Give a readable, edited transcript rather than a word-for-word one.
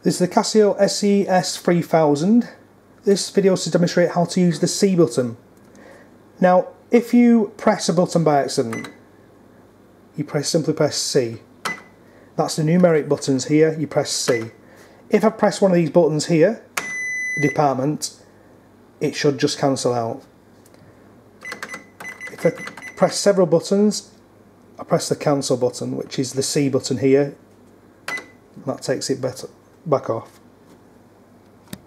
This is the Casio SES3000. This video is to demonstrate how to use the C button. Now, if you press a button by accident, you simply press C. That's the numeric buttons here, you press C. If I press one of these buttons here, the department, it should just cancel out. If I press several buttons, I press the cancel button, which is the C button here. That takes it back off.